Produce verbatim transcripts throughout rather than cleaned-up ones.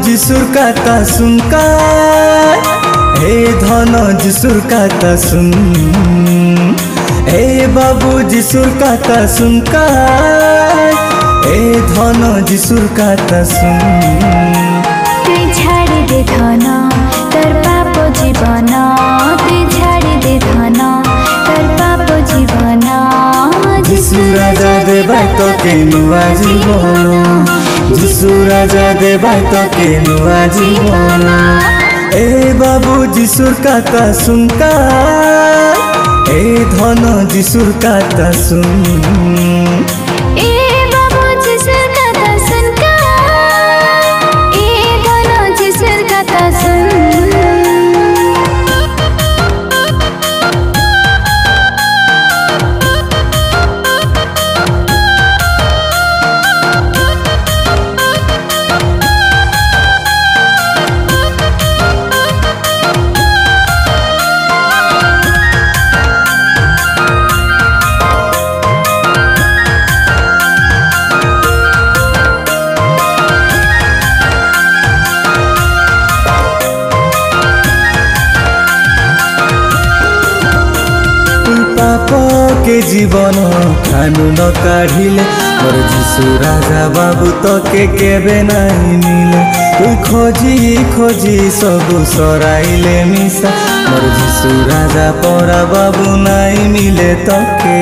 যিশুর কথা শুনকার, হে ধন যিশুর কথা শুন, হে বাবু যিশুর কথা শুনকার, হে ধন যিশুর কথা শুন। তুই ছাড়ি দে ধন তোর পাপ জীবন, তুই ছাড়ি দে ধন তোর পাপ জীবন। যিশু রাজা দেবাই তোকে নুয়া জীবন, যিশু রাজা দেবাই তোকে নুয়া জীবন। এ বাবু যিশুর কথা শুনকার, এ ধন যিশুর কথা শুন। के जीवन खानु न काढ़िले मोर যিশু राजा बाबू तके केबे नहीं मिले। तु खोजी खोजी सबु सराइले मिसा मोर যিশু राजा परा बाबू नहीं मिले तके।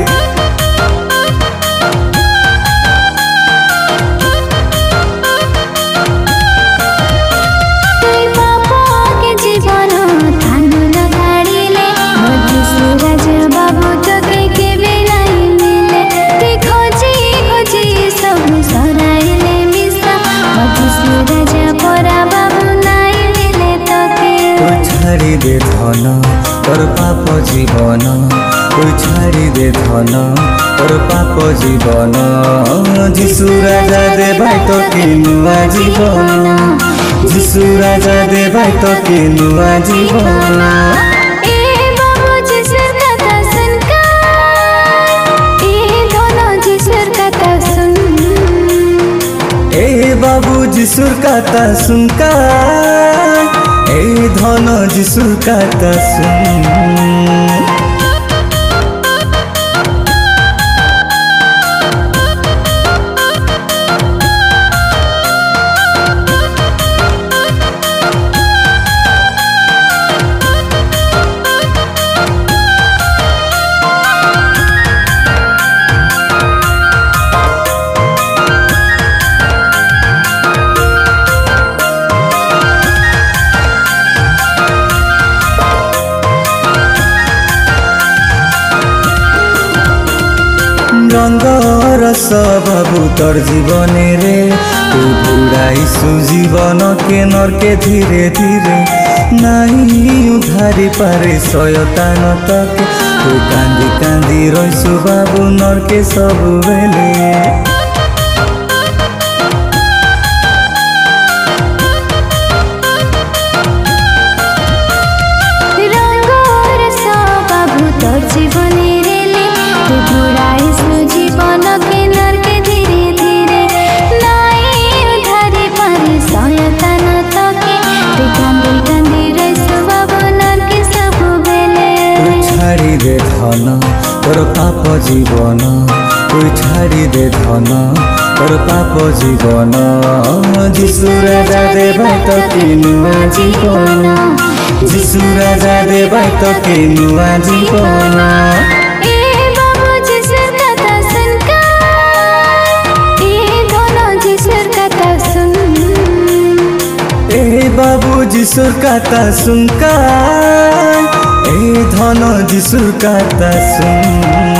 ছাড়ি দে ধন তোর পাপ জীবন, তুই ছাড়ি দে ধন তোর পাপ জীবন। যিশু রাজা দেবাই তোকে নুয়া জীবন, যিশু রাজা দেবাই তোকে নুয়া জীবন। এ বাবু যিশুর কথা শুনকার, এই ধন যিশুর কথা শুন। रंगर स्वभाबु तोर जीवने रे, तू बुड़ाईसु जीवन के नरके धीरे धीरे नहीं उधारी पारे शयतान तके। तू कांदी कांदी रहीसु बाबू नरके सबु बेले। रंगर स्वभाबु तोर जीवने रे, तू बुड़ाईसु जीवन के नरके धीरे धीरे नहीं उधारी पारे शयतान तके। तू कांदी कांदी रहीसु बाबू नरके सबु बेले। तू छाड़ी दे धन तोर पाप जीवन, तू छाड़ी दे धन तोर पाप जीवन। যিশু রাজা দেবাই তোকে নুয়া জীবন, যিশু রাজা দেবাই তোকে নুয়া জীবন। বাবু যিশুর কথা শুনকার, এই ধন যিশুর কথা শুন।